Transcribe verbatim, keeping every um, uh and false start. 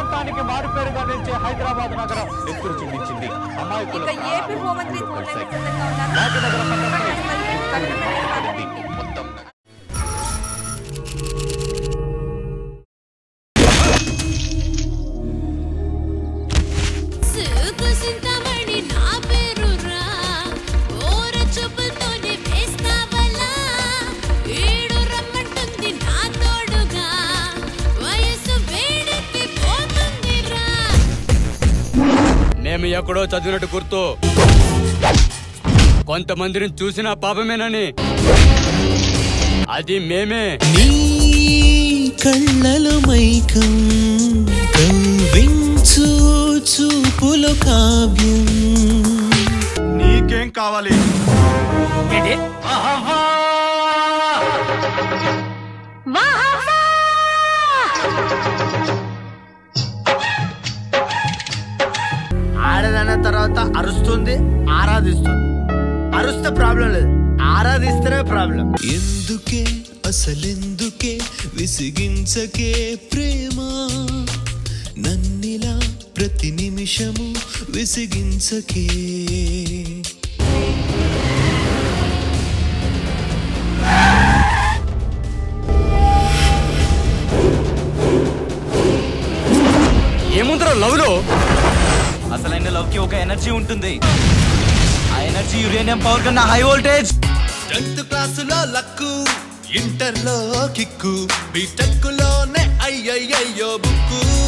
ఏకాంతానికి మారుపేరుగా నిలిచే హైదరాబాద్ నగరం నెత్తురు చిందించింది. అమాయకుల ఏపీ హోంమంత్రి మొత్తం మేము ఎక్కడో చదివినట్టు గుర్తు, కొంతమందిని చూసిన పాపమేనని. అది మేమే. నీ కళ్ళలో మైకం కవ్వించు చూపులో కావ్యం. నీకేం కావాలి? ఆడదన్న తర్వాత అరుస్తుంది, ఆరాధిస్తుంది. అరుస్తే ప్రాబ్లం లేదు, ఆరాధిస్తేనే ప్రాబ్లం. ఎందుకే అసలెందుకే విసిగించకే ప్రేమ, నన్నిలా ప్రతి నిమిషము విసిగించకే. ఏముందరో లవ్ లో? అసలైన లవ్ కి ఒక ఎనర్జీ ఉంటుంది. ఆ ఎనర్జీ యురేనియం పవర్ కన్నా హై వోల్టేజ్. టెన్త్ క్లాసులో లక్కు, ఇంటర్ లో కిక్కు, బీటెక్ లోనే అయ్యయ్యో బుక్కు.